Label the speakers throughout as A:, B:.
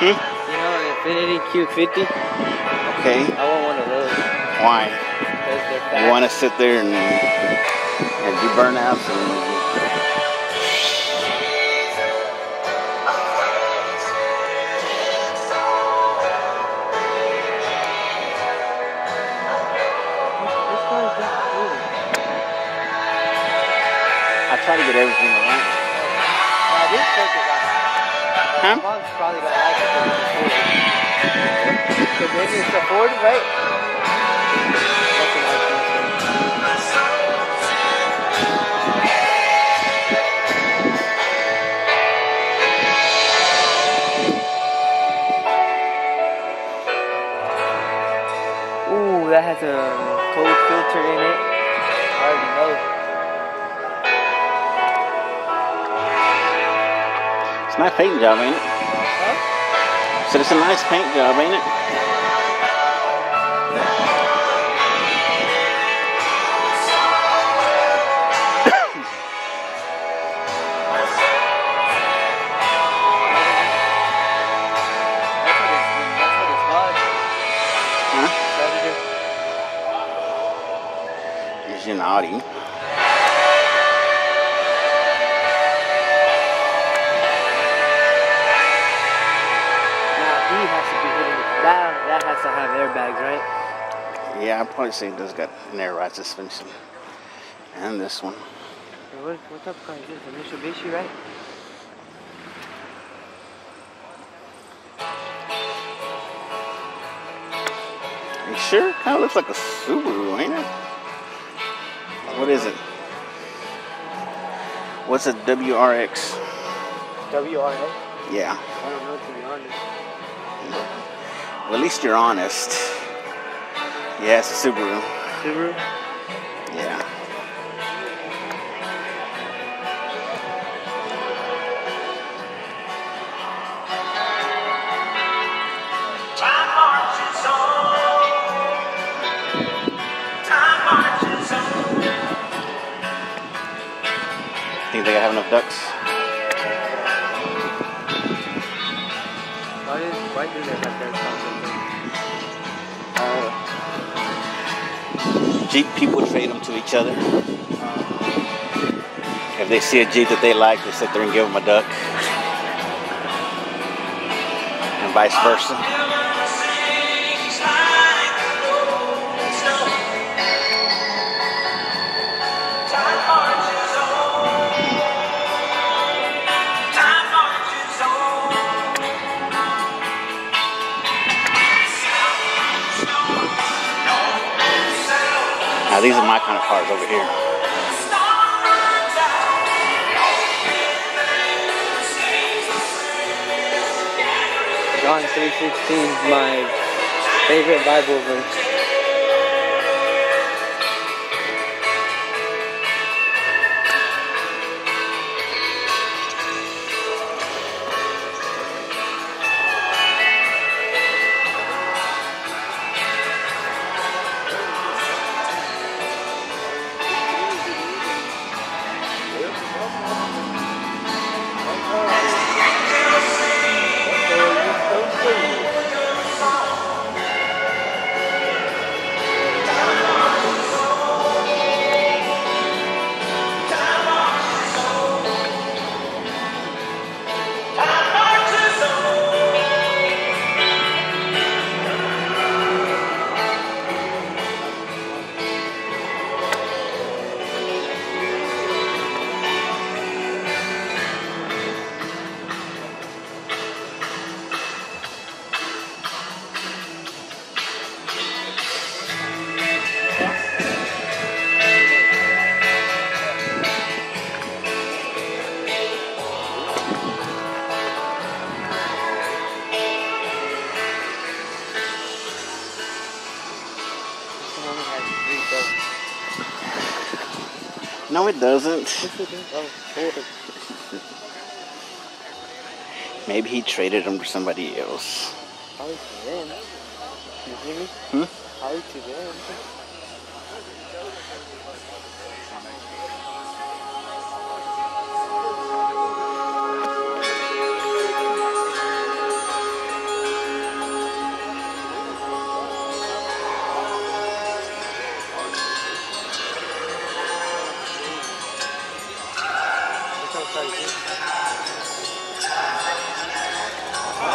A: You know, an Infinity Q50?
B: Okay.
A: I want one of those.
B: Why?
A: Because they're fast.
B: You want to sit there and do burnouts and... I try to get everything right.
A: Now this truck is awesome.
B: Huh?
A: My mom's probably gonna like it because it's a Ford, right? That's a nice Mustang. Ooh, that has a cold filter in it. I already know.
B: It's a nice paint job, ain't it?
A: Huh?
B: So it's a nice paint job, ain't it? An Audi.
A: Now he has to be hitting it. That has to have airbags, right?
B: Yeah, I'd probably say it does got an air ride suspension. And this one.
A: What type of car is this? A Mitsubishi, right?
B: You sure? Kind of looks like a Subaru, ain't it? What is it? What's a WRX?
A: WRX?
B: Yeah.
A: I don't know, to be honest.
B: Well, at least you're honest. Yeah, it's a Subaru.
A: Subaru?
B: Yeah. Think they have enough ducks?
A: Why do they have their
B: Jeep people trade them to each other. If they see a Jeep that they like, they sit there and give them a duck. And vice versa. Now these are my kind of cars over here.
A: John 3:16 is my favorite Bible verse.
B: No, it doesn't. Maybe he traded them for somebody else.
A: Probably to them. You hear me? Probably to them.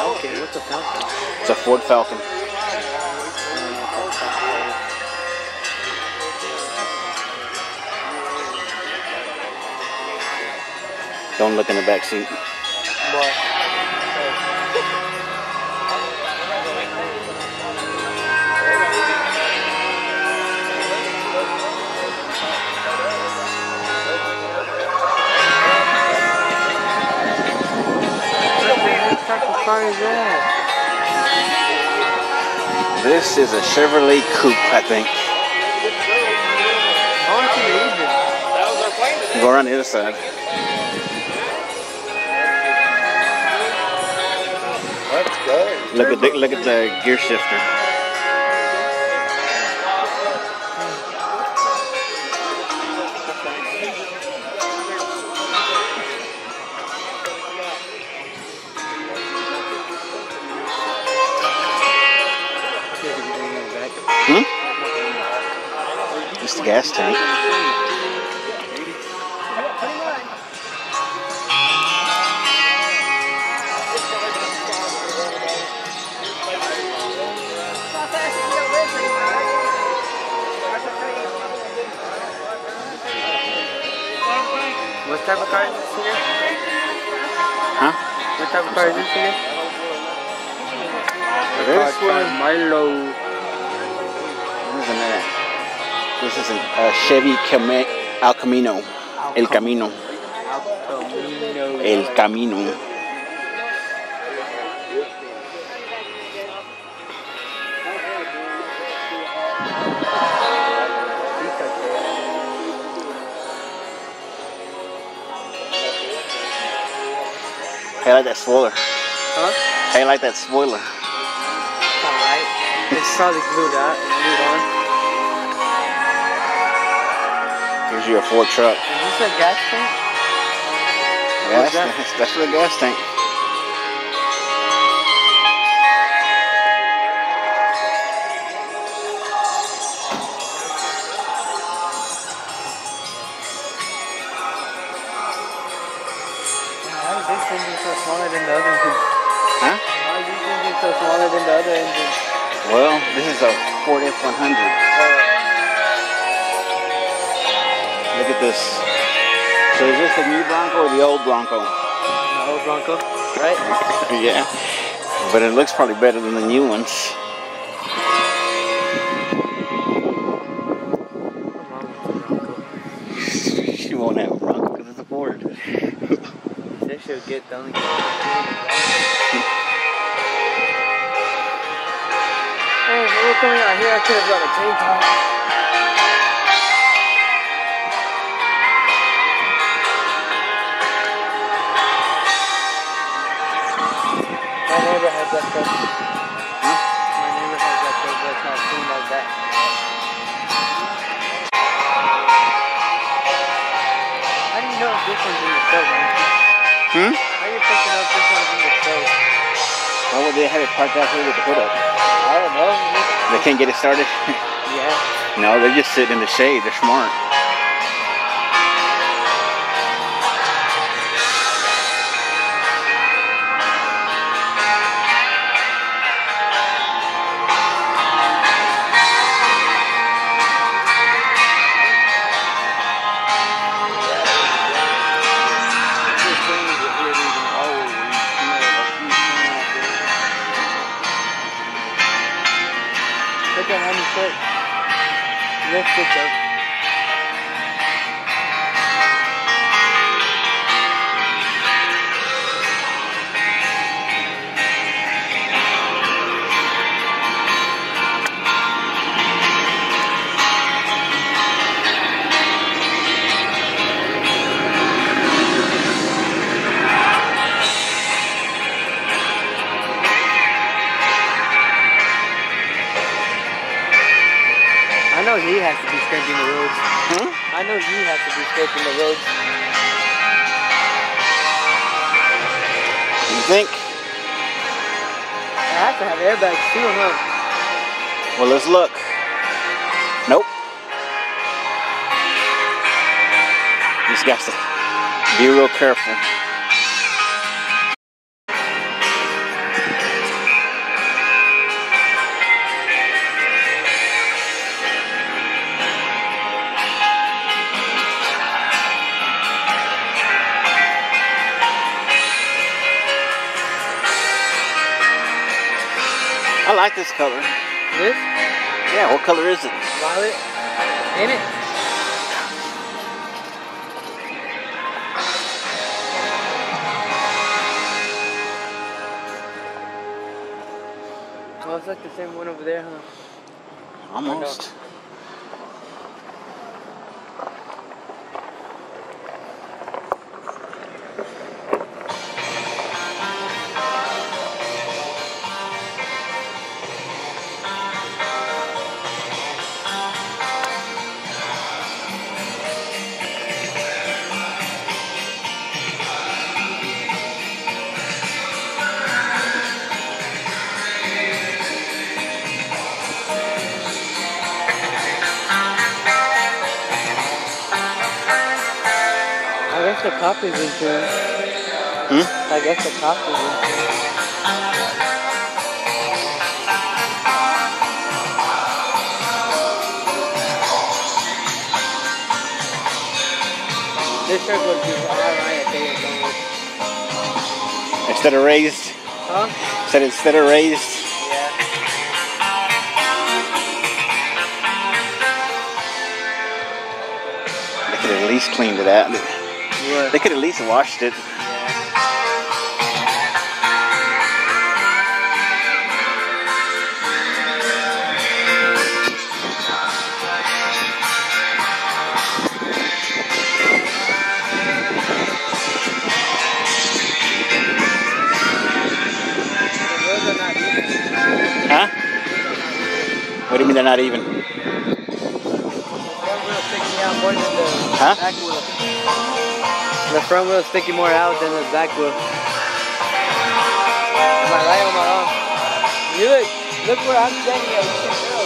A: Falcon? What's a Falcon?
B: It's a Ford Falcon. Don't look in the back seat.
A: What? What type of car is that?
B: This is a Chevrolet Coupe, I think.
A: I want you to leave it.
B: Go around the other side.
C: That's good.
B: Look at the gear shifter. Just the gas tank.
A: What type of car is this here?
B: Huh?
A: What type of car is this here?
B: This one.
A: Milo.
B: Isn't it? This is a Chevy El Camino. El Camino. El Camino. Hey, I like that spoiler.
A: Huh?
B: Hey, I like that spoiler.
A: Alright. It's probably glued on.
B: Gives you a Ford truck.
A: Is this a gas tank?
B: Yeah, that's for the gas tank.
A: How is this engine so smaller than the other engine?
B: Huh?
A: How is this engine so smaller than the other engine?
B: Well, this is a Ford F-100. Look at this. So is this the new Bronco or the old Bronco?
A: The old Bronco, right?
B: Yeah. But it looks probably better than the new ones. She won't have a Bronco because it's a Ford.
A: They should get done. Oh, if we were coming out here, I could have brought a tank top. My neighbor has that truck.
B: Huh?
A: My neighbor has that truck that's not clean like that. How do you know if this one's in the show, man?
B: Hmm?
A: How are you picking up this one's in the show?
B: Why would they have it parked out here with the hood up?
A: I don't know.
B: They can't get it started?
A: Yeah.
B: No, they're just sitting in the shade. They're smart.
A: Look at how many foot. Lift it up. I know he has to be scraping the roads.
B: Hmm?
A: I know he has to be scraping the roads.
B: You think?
A: I have to have airbags too, huh?
B: Well, let's look. Nope. Just got to be real careful. I like this color.
A: This?
B: Yeah, what color is it?
A: Violet? Ain't it? Oh, it's like the same one over there, huh?
B: Almost.
A: I guess the cop is insurance. I guess the cop is insurance. This shirt would be alright if they
B: Instead of raised?
A: Huh?
B: Said instead of raised?
A: Yeah.
B: They could at least cleaned it out.
A: What?
B: They could at least washed it. Huh? What do you mean they're not even?
A: The front wheel sticking out more than the back wheel. The front wheel sticking more out than the back wheel. Am I right or am I wrong? You look where I'm standing at. You can tell.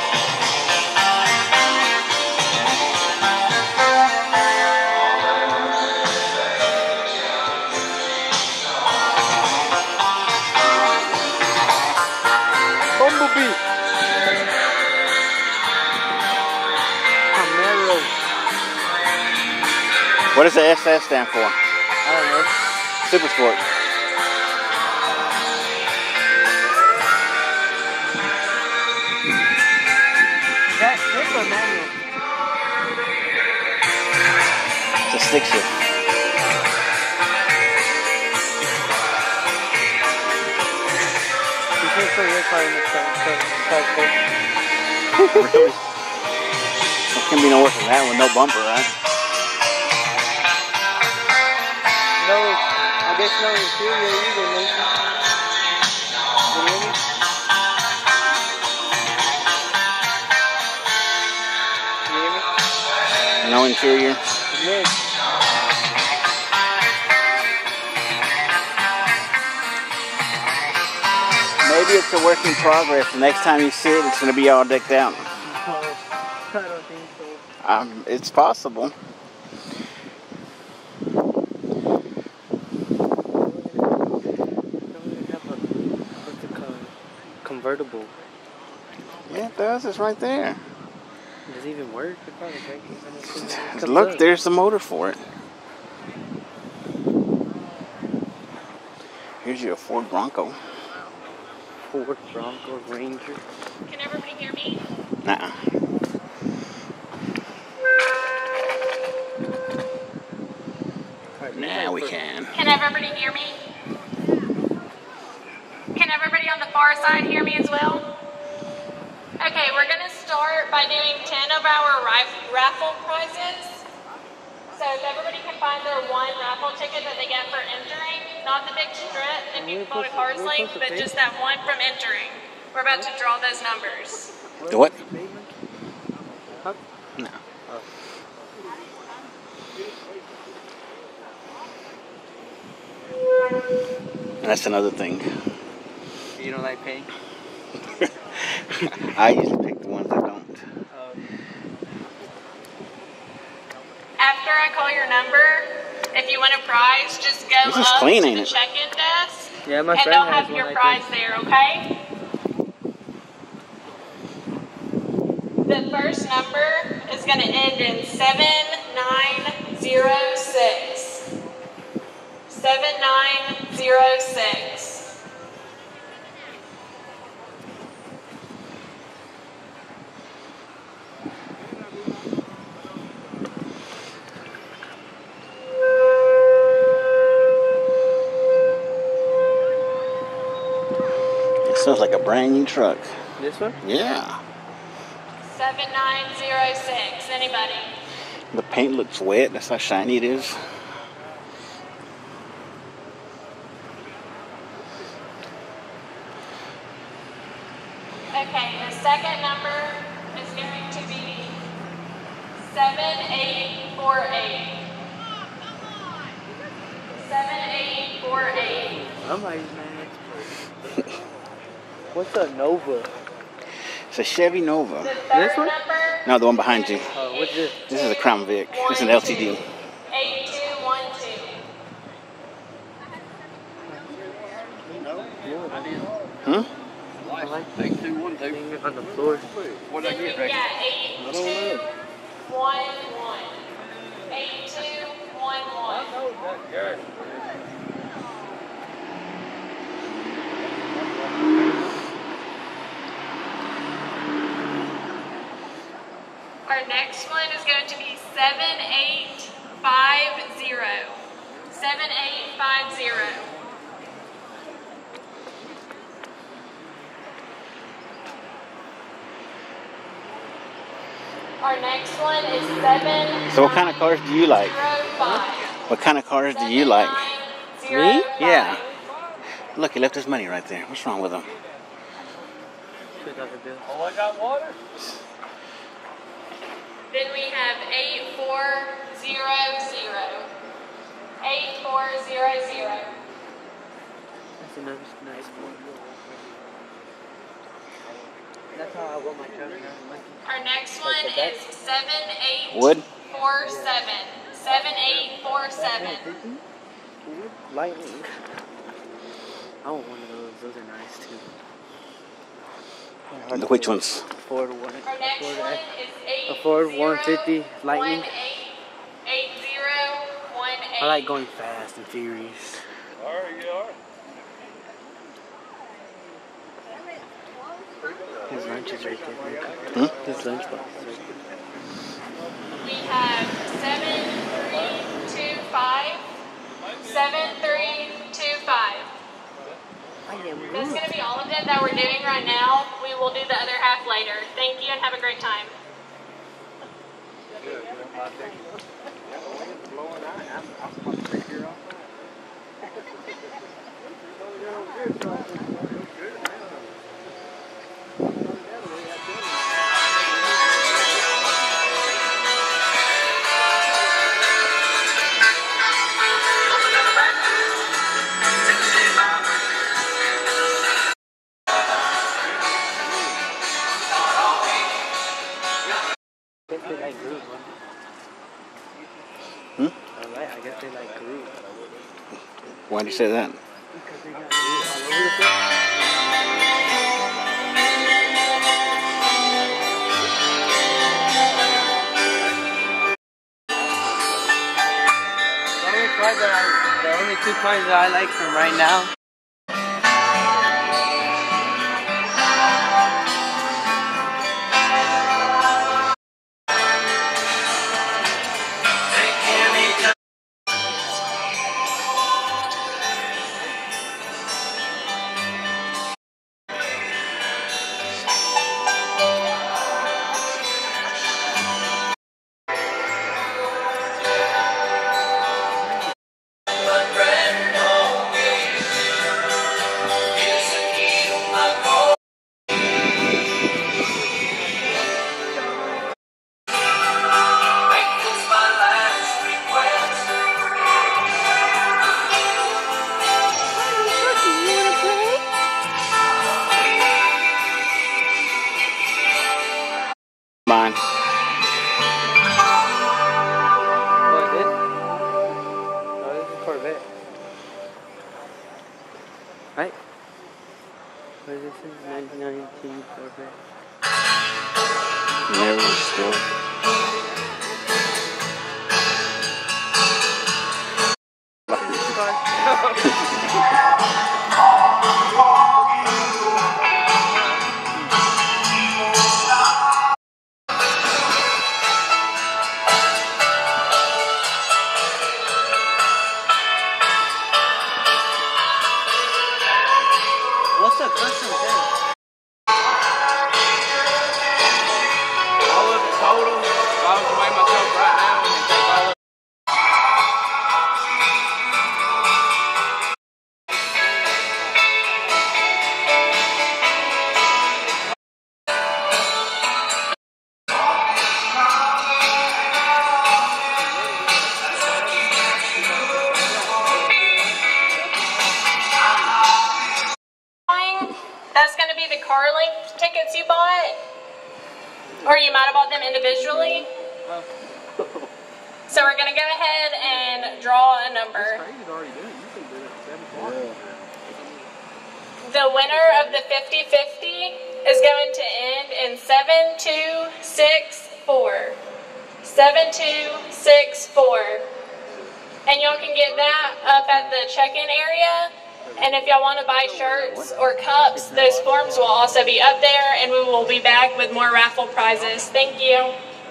A: Bumblebee. Camaro.
B: What does the SS stand for?
A: I don't know.
B: Super Sport.
A: That's a manual.
B: It's a stick shift.
A: You can't put your car in the car.
B: Really? There can be no worse than that with no bumper, right?
A: No, I guess no interior either, Nathan. You hear me? You hear me?
B: No interior.
A: Yes.
B: Maybe it's a work in progress. The next time you see it, it's going to be all decked out.
A: No, I don't think so.
B: It's possible.
A: Convertible.
B: Yeah, it does. It's right there.
A: Does it even work? It probably breaks.
B: Look, there's the motor for it. Here's your Ford Bronco.
A: Ford Bronco Ranger.
D: Can everybody hear me?
B: Nuh-uh. Now we can.
D: Can everybody hear me? Can everybody on the far side hear me as well? Okay, we're going to start by doing 10 of our raffle prizes. So if everybody can find their one raffle ticket that they get for entering, not the big strip if you go to Cars Link, but just that one from entering. We're about to draw those numbers.
B: The what?
A: Huh?
B: No. And that's another thing.
A: You don't like paying?
B: I usually pick the ones that don't.
D: After I call your number, if you want a prize, just go
B: This is
D: up
B: clean,
D: to
B: ain't
D: the
B: it?
D: check-in desk,
A: Yeah, my
D: and
A: friend
D: they'll
A: has
D: have
A: one
D: your
A: like
D: prize
A: this.
D: there, okay? The first number is going to end in 7906. 7906.
B: Smells like a brand new truck.
A: This one?
B: Yeah.
D: 7906. Anybody?
B: The paint looks wet. That's how shiny it is.
D: Okay, the second number is going to be 7848. 7848.
A: Somebody's mad. What's a Nova?
B: It's a Chevy Nova.
D: The
A: This
D: third
A: one?
D: number.
B: No, the one behind you.
A: Oh, what's this?
B: This is a Crown Vic. It's an LTD.
D: 8212.
B: Huh?
A: I like 8212 on the floor.
D: What I get, Rick? Yeah, 8211. 8211. Our next one is going to be 7850. 7850. Our next one is 7.
B: So what kind of cars do you like?
D: 7905.
B: What kind of cars do you like?
D: 7905.
B: Yeah. Look, he left his money right there. What's wrong with him?
C: Oh, I got water.
D: Then we have 8400. 8400.
A: That's another nice one. That's how I want my truck now.
D: Our next one is 7847.
B: Wood?
D: 7847.
A: Lightning. I want one of those. Those are nice too.
B: Which ones?
A: Ford one.
D: Our next one is
A: A Ford 150 Lightning.
D: 8018.
A: I like going fast and furious.
C: Alright, you are.
A: His lunch is right there.
B: Hmm?
A: His lunchbox is right there.
D: We have 7325. 7325. That's going to be all of them that we're doing right now. We will do the other half later. Thank you and have a great time.
A: I guess they like group.
B: Hmm?
A: Alright, I guess they like group.
B: Why do you say that?
A: Because they got group all over the place. The only two cars that I like from right now.
B: Mine.
A: What is this? Oh, this is Corvette. Right? What is this? 1919 Corvette.
B: Never still.
A: What's the custom thing?
C: All of it total, if I was to weigh myself right now and take all of it.
D: That's going to be the car link tickets you bought. Or you might have bought them individually. So we're going to go ahead and draw a number. The winner of the 50-50 is going to end in 7264. 7264. And y'all can get that up at the check-in area. And if y'all want to buy shirts or cups, those forms will also be up there, and we will be back with more raffle prizes. Thank you.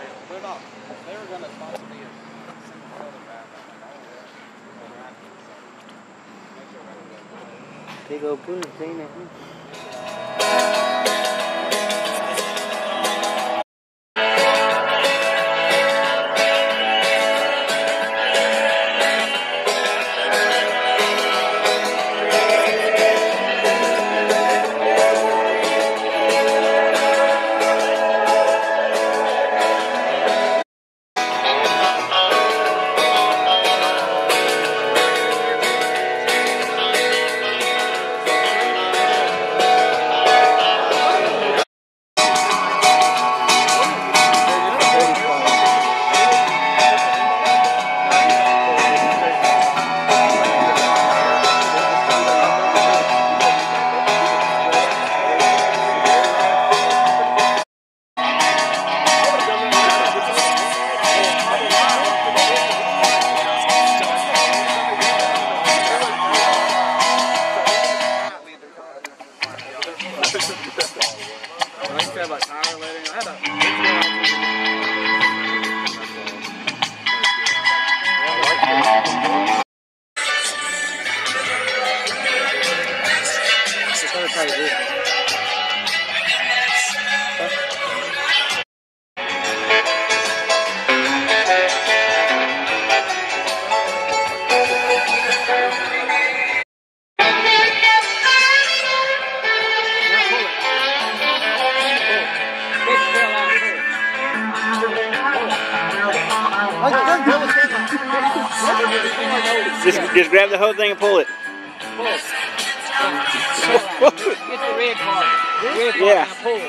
B: Just grab the whole thing and pull it.
A: Pull it. Get the red part. Red part,
B: Yeah.
A: now pull it.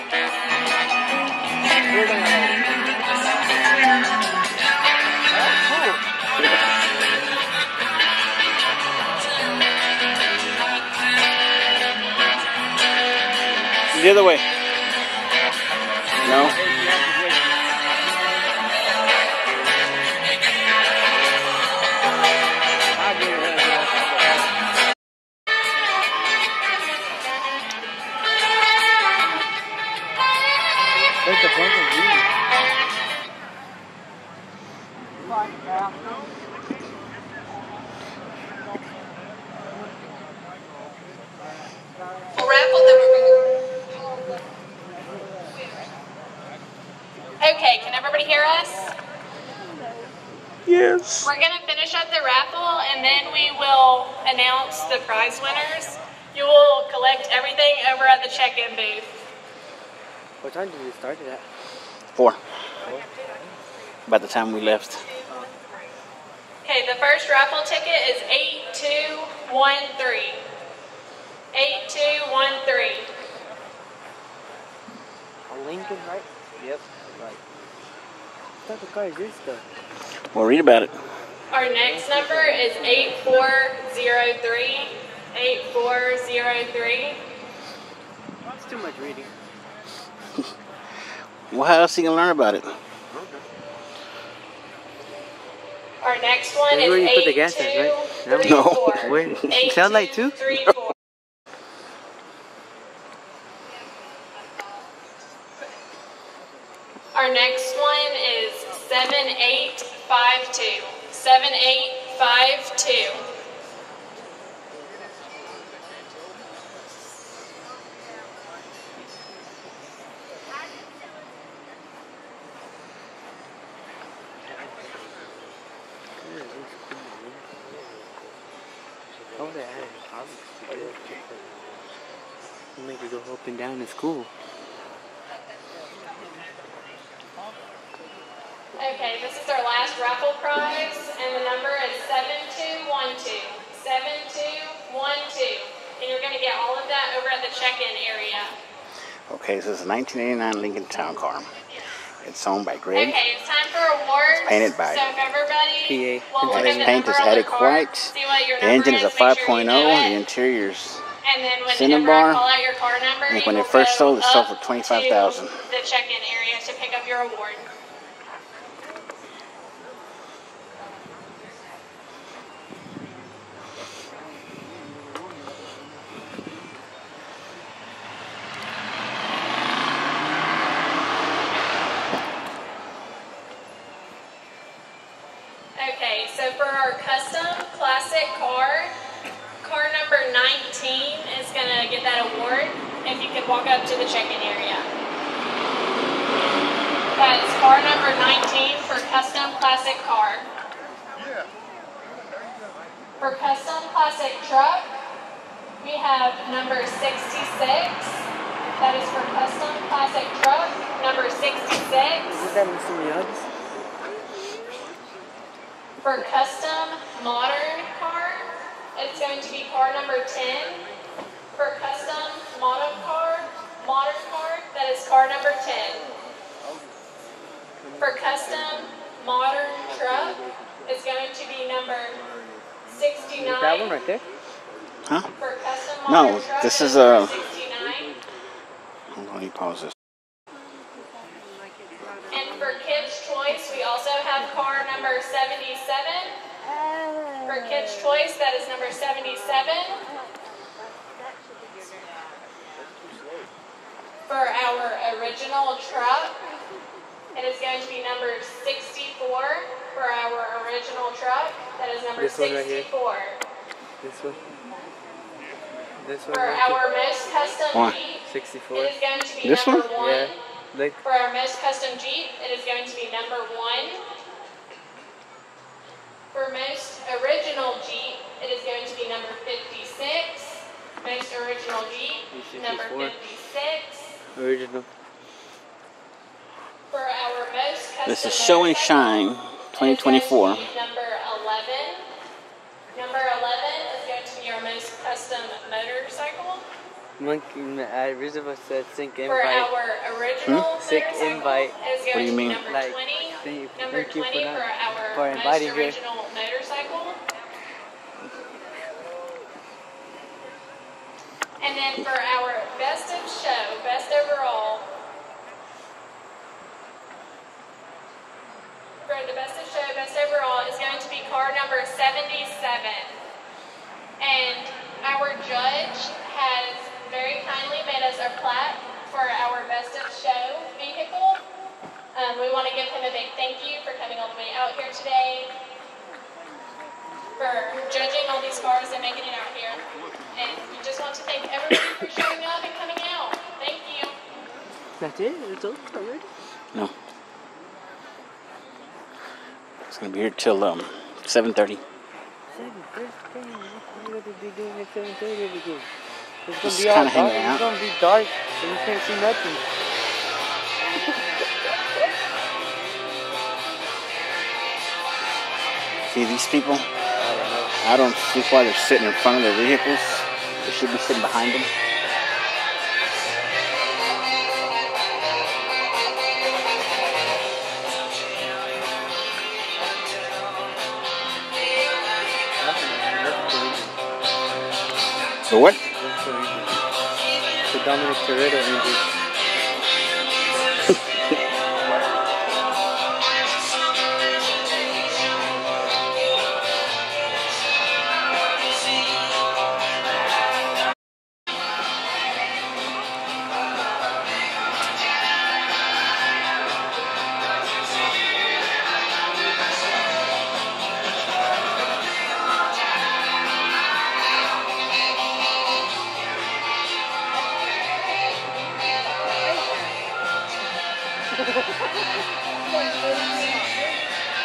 A: Pull down.
B: The other way. No.
A: Where's the front of you?
D: Okay, can everybody hear us?
B: Yes.
D: We're going to finish up the raffle, and then we will announce the prize winners. You will collect everything over at the check-in booth.
A: What time did you start it at?
B: 4. By the time we left.
D: Okay, the first raffle ticket is 8213. 8213.
A: A Lincoln, right? Yep, right. What type of car is this though?
B: Well, read about it.
D: Our next number is 8403. 8403.
A: It's too much reading.
B: Well, how else are you going to learn about it?
D: Our next one
A: This is where you put the gas in, right?
D: 8234.
A: Where? Sound like two?
D: 8234. Our next one is 7852. 7852.
A: You make it go up and down in school.
D: Okay, this is our last raffle prize, and the number is 7212. 7212. And you're going to get all of that over at the check-in area.
B: Okay, this is a 1989 Lincoln Town Car. It's owned by Greg.
D: Okay, it's time for awards.
B: It's painted by
D: so if everybody will look
B: its
D: at the
B: paint
D: number
B: is
D: on the
B: Attic
D: car,
B: White.
D: see what your
B: The
D: number
B: engine is a
D: make sure
B: 5.0.
D: you know
B: The
D: it.
B: interior's
D: And then whenever
B: Cinnabar.
D: I call out your car number,
B: I think
D: you
B: when
D: will
B: it first
D: go
B: sold, it sold for
D: up
B: $25,000.
D: to the check-in area to pick up your award. Okay, so for our custom classic car, car number 19 is going to get that award. If you could walk up to the check-in area. That's car number 19 for custom classic car. For custom classic truck, we have number 66. That is for custom classic truck, number 66.
A: Is that Mr. Miyagi?
D: For custom modern car, it's going to be car number 10. For custom modern car, that is car number 10. For custom modern truck, it's going to be number 69.
A: That one right there?
B: Huh?
D: For custom modern
B: No,
D: truck,
B: this
D: it
B: is
D: number
B: a...
D: 69.
B: Hold on, let me pause this.
D: And for Kids' Choice, we also have car number 77. For Kids' Choice, that is number 77. For our original truck, it is going to be number 64. For our original truck, that is number
A: This one right here.
D: 64.
A: This one. This one.
D: For
A: right
D: our most custom
B: Why?
D: Jeep,
A: 64.
D: it is going to be
B: This
D: number
B: one?
D: 1.
A: Yeah. Look.
D: For our most custom Jeep, it is going to be number 1. For most original Jeep, it is going to be number 56. Most original Jeep, number 56.
A: Original.
D: For our most custom
B: This is Show and Shine
D: motorcycle, it is going
B: 2024.
D: to be number 11. Number 11 is going to be our most custom motorcycle.
A: Monkey, I originally said Sync
D: For
A: Invite.
D: our original
A: Sick
D: motorcycle,
A: invite.
D: it is
B: What do
D: going
B: you
D: to be
B: mean?
D: number
A: Like,
D: 20.
A: thank
D: Number
A: you
D: 20
A: for
D: our
A: inviting
D: most
A: me.
D: original motorcycle. And then for our best of show, best overall, for the best of show, best overall is going to be car number 77. And our judge has very kindly made us a plaque for our best of show vehicle. We want to give him a big thank you for coming all the way out here today, for judging all these cars and making it out here. And we just want to thank everybody for showing up and coming out. Thank you.
A: That's it? It's over already?
B: No. It's going to be here till 7:30.
A: 7:30. What are they doing at 7:30 again? It's
B: Just
A: gonna be all
B: kinda
A: dark.
B: hanging out.
A: It's gonna be dark, so you can't see nothing.
B: See these people? I don't see why they're sitting in front of their vehicles. They should be sitting behind them. So what?
A: That's the reason. The Dominic Toretto injury.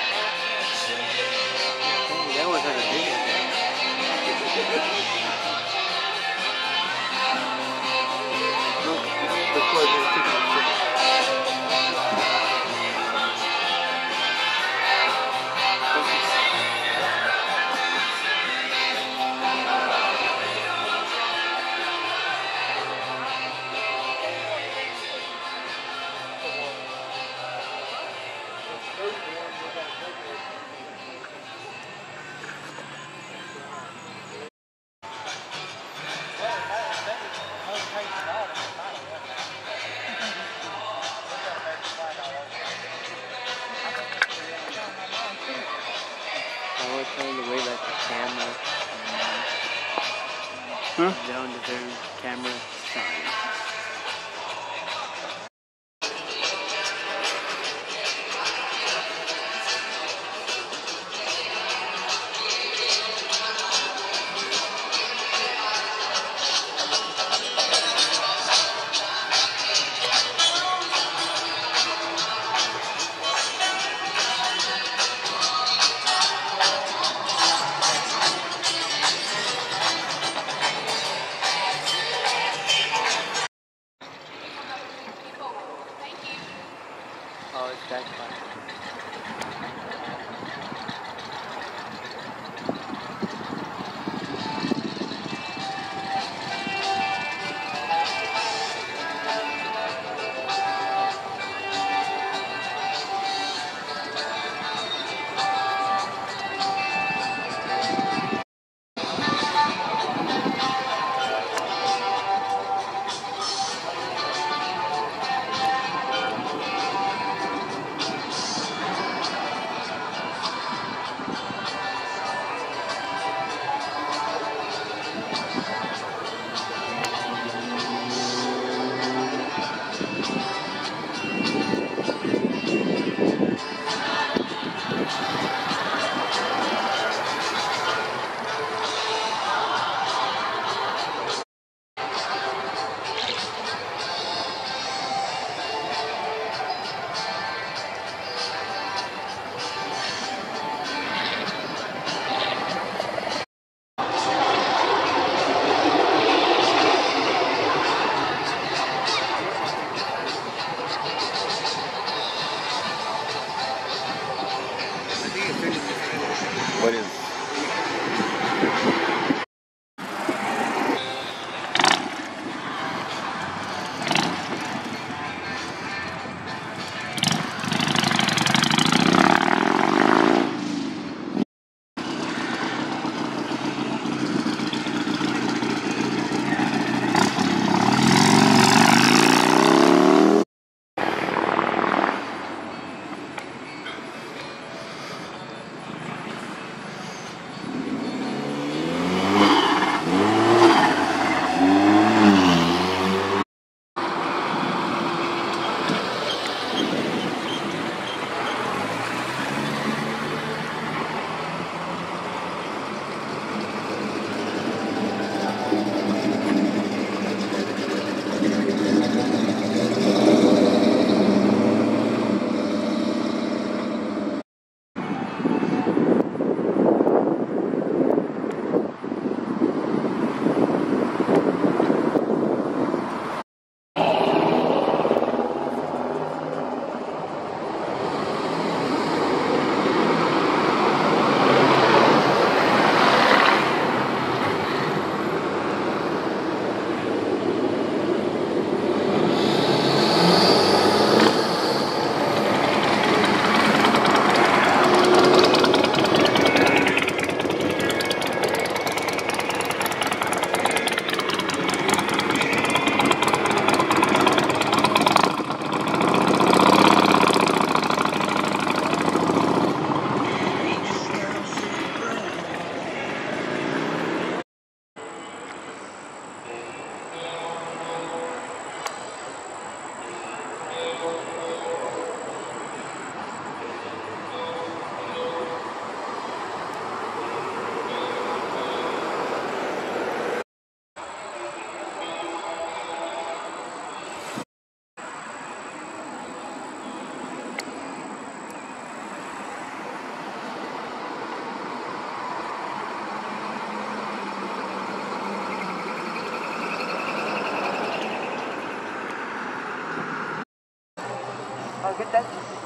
A: That was on a video. don't deserve camera shine. Oh, it's that far.
B: What is?
A: Oh, get that.